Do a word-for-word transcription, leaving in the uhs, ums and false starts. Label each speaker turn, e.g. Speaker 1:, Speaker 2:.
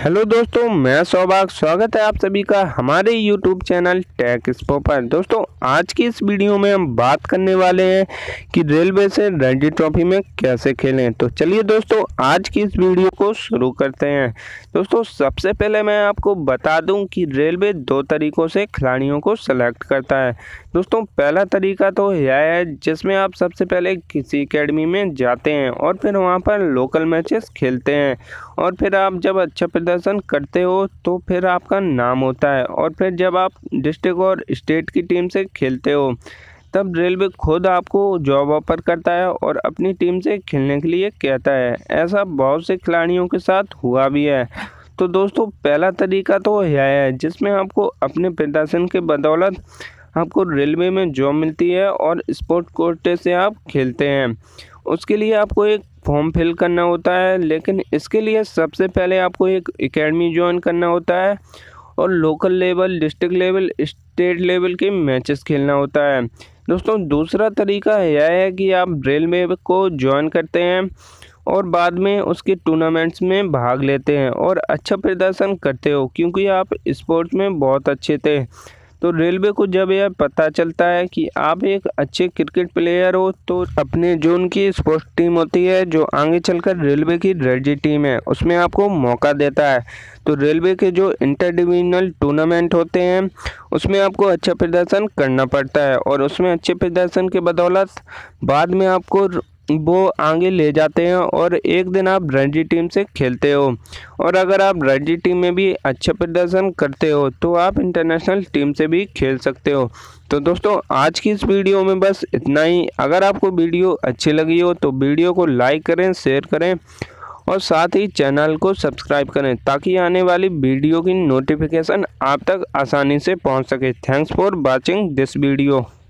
Speaker 1: Hello दोस्तों, मैं सौभाग्य स्वागत है आप सभी का हमारे यूट्यूब चैनल टेक एक्सपो पर। दोस्तों आज की इस वीडियो में हम बात करने वाले हैं कि रेलवे से रणजी ट्रॉफी में कैसे खेलें। तो चलिए दोस्तों आज की इस वीडियो को शुरू करते हैं। दोस्तों सबसे पहले मैं आपको बता दूं कि रेलवे दो तरीक़ों से खिलाड़ियों को सेलेक्ट करता है। दोस्तों पहला तरीका तो यह है जिसमें आप सबसे पहले किसी एकेडमी में जाते हैं और फिर वहाँ पर लोकल मैचेस खेलते हैं और फिर आप जब अच्छा प्रदर्शन करते हो तो फिर आपका नाम होता है और फिर जब आप डिस्ट्रिक्ट और स्टेट की टीम से खेलते हो तब रेलवे खुद आपको जॉब ऑफर करता है और अपनी टीम से खेलने के लिए कहता है। ऐसा बहुत से खिलाड़ियों के साथ हुआ भी है। तो दोस्तों पहला तरीका तो यह है जिसमें आपको अपने प्रदर्शन के बदौलत आपको रेलवे में जॉब मिलती है और स्पोर्ट कोटे से आप खेलते हैं। उसके लिए आपको एक फॉर्म फिल करना होता है, लेकिन इसके लिए सबसे पहले आपको एक एकेडमी ज्वाइन करना होता है और local level, district level, state level के मैचेस खेलना होता है। दोस्तों दूसरा तरीका यह है कि आप रेलवे को ज्वाइन करते हैं और बाद में उसके टूर्नामेंट्स में भाग लेते हैं और अच्छा प्रदर्शन करते हो क्योंकि आप स्पोर्ट्स में बहुत अच्छे थे। तो रेलवे को जब यह पता चलता है कि आप एक अच्छे क्रिकेट प्लेयर हो तो अपने जो उनकी स्पोर्ट्स टीम होती है जो आगे चलकर रेलवे की रणजी टीम है उसमें आपको मौका देता है। तो रेलवे के जो इंटर डिविजनल टूर्नामेंट होते हैं उसमें आपको अच्छा प्रदर्शन करना पड़ता है और उसमें अच्छे प्रदर्शन के बदौलत बाद में आपको वो आगे ले जाते हैं और एक दिन आप रणजी टीम से खेलते हो और अगर आप रणजी टीम में भी अच्छा प्रदर्शन करते हो तो आप इंटरनेशनल टीम से भी खेल सकते हो। तो दोस्तों आज की इस वीडियो में बस इतना ही। अगर आपको वीडियो अच्छी लगी हो तो वीडियो को लाइक करें, शेयर करें और साथ ही चैनल को सब्सक्राइब करें ताकि आने वाली वीडियो की नोटिफिकेशन आप तक आसानी से पहुंच सके। Thanks for watching this video.